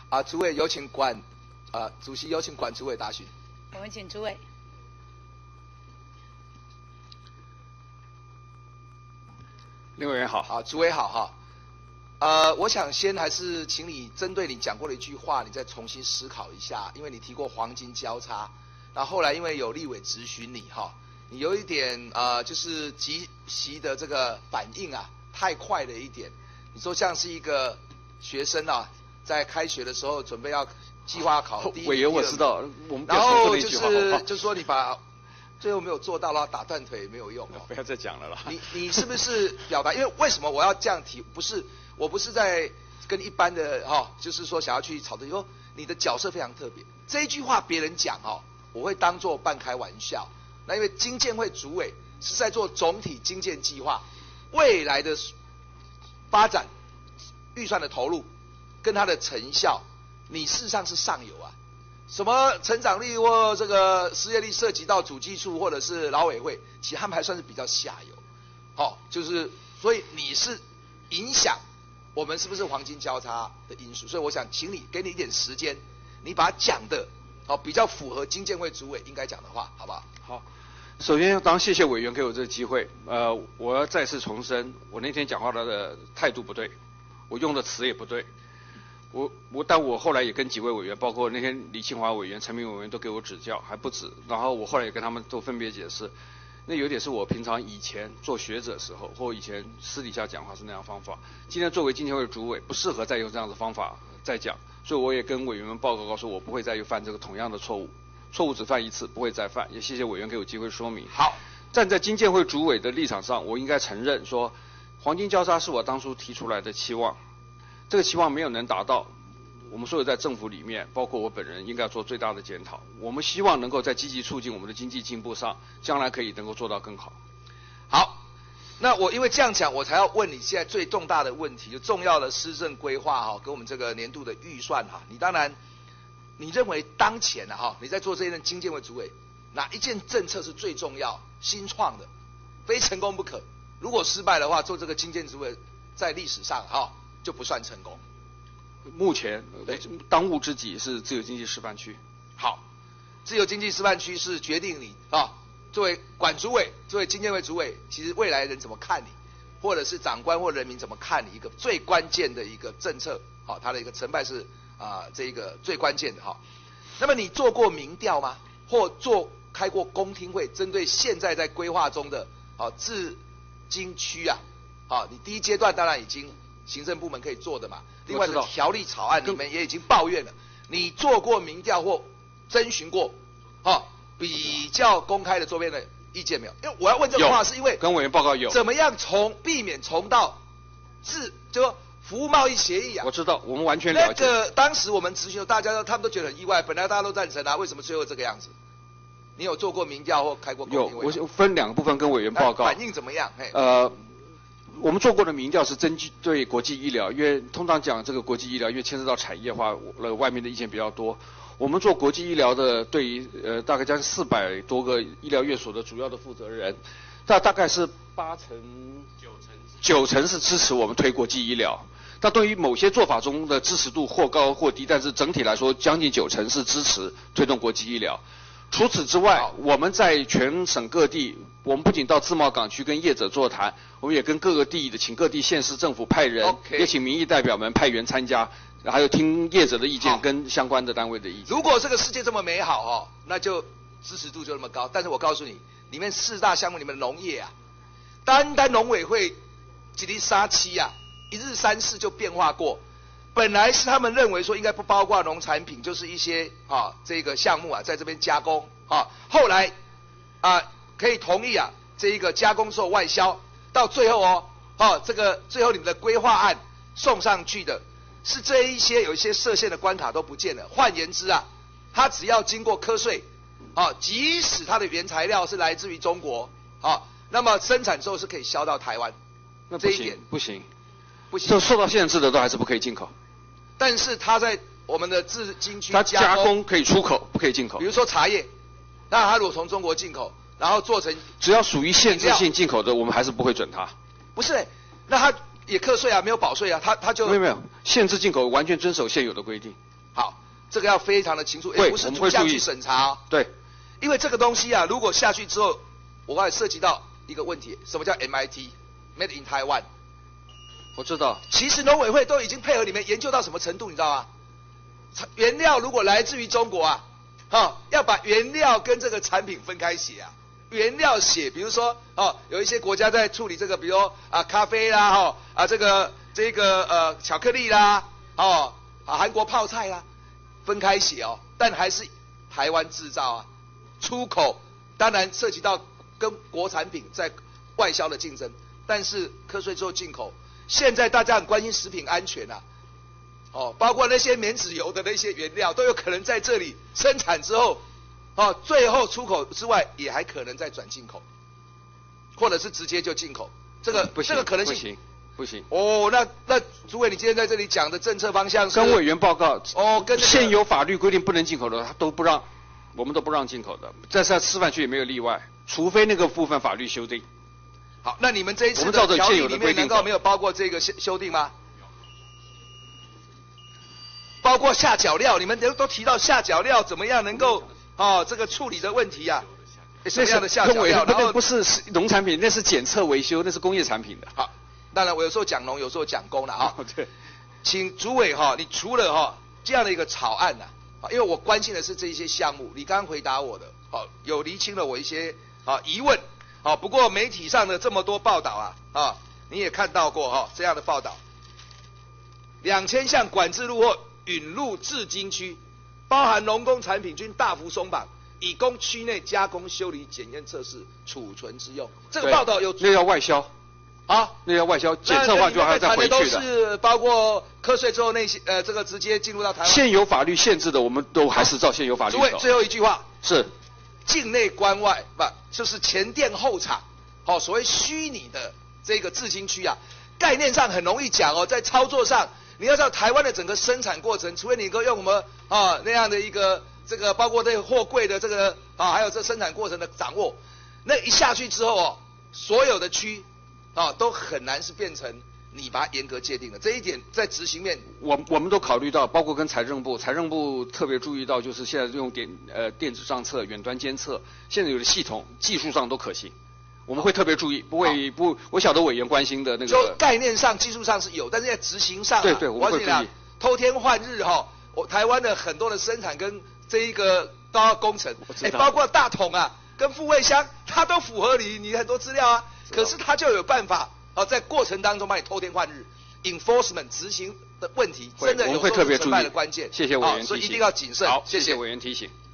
主委有请主席有请管主委答询。 我们请主委。 林委员好。 好，主委好哈。我想先还是请你针对你讲过的一句话，你再重新思考一下，因为你提过黄金交叉，然后后来因为有立委质询你哈，你有一点就是即席的这个反应太快了一点。你说像是一个学生在开学的时候准备要计划考第一， 委员我知道，我们然后就是说你把最后没有做到的话，打断腿没有用不要再讲了啦。 你是不是表达？因为为什么我要这样提？我不是在跟一般的就是说想要去吵的。说你的角色非常特别，这一句话别人讲我会当作半开玩笑。那因为经建会主委是在做总体经建计划，未来的发展预算的投入跟它的成效，你事实上是上游什么成长率或这个失业率涉及到主计处或者是劳委会，其实他们还算是比较下游，就是所以你是影响我们是不是黄金交叉的因素，所以我想请你给你一点时间，你把它讲的比较符合经建会主委应该讲的话，好不好？ 好，首先当然谢谢委员给我这个机会，我要再次重申，我那天讲话的态度不对，我用的词也不对。但我后来也跟几位委员，包括那天李庆华委员、陈明委员都给我指教，还不止。然后我后来也跟他们都分别解释，那有点是我平常以前做学者时候，或以前私底下讲话是那样方法。今天作为经建会主委，不适合再用这样的方法再讲，所以我也跟委员们报告说，我不会再犯这个同样的错误，错误只犯一次，不会再犯。也谢谢委员给我机会说明。 好， 站在经建会主委的立场上，我应该承认说，黄金交叉是我当初提出来的期望。这个期望没有能达到，我们所有在政府里面，包括我本人，应该做最大的检讨。我们希望能够在积极促进我们的经济进步上，将来可以能够做到更好。 好，那我因为这样讲，我才要问你现在最重大的问题，就重要的施政规划跟我们这个年度的预算你当然，你认为当前你在做这一任经建会主委，哪一件政策是最重要、新创的，非成功不可？如果失败的话，做这个经建主委在历史上就不算成功。 目前当务之急是自由经济示范区。 好，自由经济示范区是决定你作为管主委、作为经建会主委，其实未来人怎么看你，或者是长官或人民怎么看你一个最关键的一个政策，它的一个成败是这一个最关键的那么你做过民调吗？或开过公听会，针对现在在规划中的自经区你第一阶段当然已经行政部门可以做的嘛。另外的条例草案你们也已经抱怨了，你做过民调或征询过比较公开的周边的意见没有？因为我要问这个话是因为跟委员报告有怎么样避免重蹈就说服务贸易协议我知道，我们完全了解。 那个当时我们咨询他们都觉得很意外，本来大家都赞成为什么最后这个样子？你有做过民调或开过公听会？ 我分两个部分跟委员报告。 反应怎么样？ 我们做过的民调是针对国际医疗，因为通常讲这个国际医疗，因为牵涉到产业化，外面的意见比较多。我们做国际医疗的，对于大概将近400多个医疗院所的主要的负责人，大概是9成是支持我们推国际医疗。但对于某些做法中的支持度或高或低，但是整体来说将近9成是支持推动国际医疗。除此之外，我们在全省各地，我们不仅到自贸港区跟业者座谈，我们也跟各个地请各地县市政府派人，也请民意代表们派员参加，还有听业者的意见跟相关的单位的意见。 如果这个世界这么美好那就支持度就那么高。但是我告诉你，里面4大项目，你们农业单农委会几例杀期一日3次就变化过。本来是他们认为说应该不包括农产品，就是一些这个项目在这边加工后来可以同意这一个加工之后外销，到最后这个最后你们的规划案送上去的是这一些有一些设限的关卡都不见了。换言之它只要经过课税即使它的原材料是来自于中国那么生产之后是可以销到台湾。 那这一点不行， 就受到限制的都还是不可以进口。 但是它在我们的自经区它加工可以出口，不可以进口。 比如说茶叶，那它如果从中国进口，然后做成只要属于限制性进口的，我们还是不会准它。 不是，那它也课税没有保税它就没有限制进口，完全遵守现有的规定。 这个要非常的清楚，也不是图像去审查哦。 对， 因为这个东西啊，如果下去之后，我还涉及到一个问题，什么叫 MIT，Made in Taiwan？ 我知道。 其实农委会都已经配合你们研究到什么程度，你知道吗？原料如果来自于中国啊，要把原料跟这个产品分开写啊。原料写，比如说有一些国家在处理这个，比如咖啡啦，这个巧克力啦，韩国泡菜啦，分开写哦，但还是台湾制造啊。出口当然涉及到跟国产品在外销的竞争，但是课税之后进口，现在大家很关心食品安全啊，包括那些棉纸油的那些原料都有可能在这里生产之后。最后出口之外，也还可能再转进口，或者是直接就进口，这个可能性不行。 那主委，你今天在这里讲的政策方向是跟委员报告跟现有法律规定不能进口的，他都不让，我们都不让进口的，在示范区也没有例外，除非那个部分法律修订。 好，那你们这一次的条例里面难道没有包括这个修订吗？包括下脚料，你们都提到下脚料怎么样能够这个处理的问题啊，什么样的下脚料？然后不是农产品，那是检测维修，那是工业产品的。 好，当然我有时候讲农，有时候讲工了啊。 对， 请主委你除了这样的一个草案因为我关心的是这一些项目，你刚刚回答我的有厘清了我一些疑问不过媒体上的这么多报道你也看到过这样的报道，2000项管制路或允入制金区。包含农工产品均大幅松绑，以供区内加工、修理、检验、测试、储存之用。这个报道有那要外销那要外销，检测化就还要再回去的。 都是包括课税之后那些这个直接进入到台湾。 现有法律限制的，我们都还是照现有法律走。 诸位，最后一句话是境内关外就是前店后厂，所谓虚拟的这个制金区概念上很容易讲在操作上。你要知道台湾的整个生产过程，除非你能够用我们那样的一个这个包括这个货柜的这个还有这生产过程的掌握，那一下去之后所有的区都很难是变成你把它严格界定的。这一点在执行面， 我们都考虑到，包括跟财政部特别注意到，就是现在用电子账册、远端监测，现在有的系统技术上都可行。我们会特别注意，我晓得委员关心的那个。 就概念上、技术上是有，但是在执行上对，我们会注意。 偷天换日台湾的很多的生产跟这一个高工程，包括大桶跟复位箱，它都符合你很多资料可是它就有办法在过程当中把你偷天换日 ，enforcement 执行的问题，真的有时候是成败的关键。 谢谢委员提醒， 所以一定要谨慎。 好，谢谢委员提醒。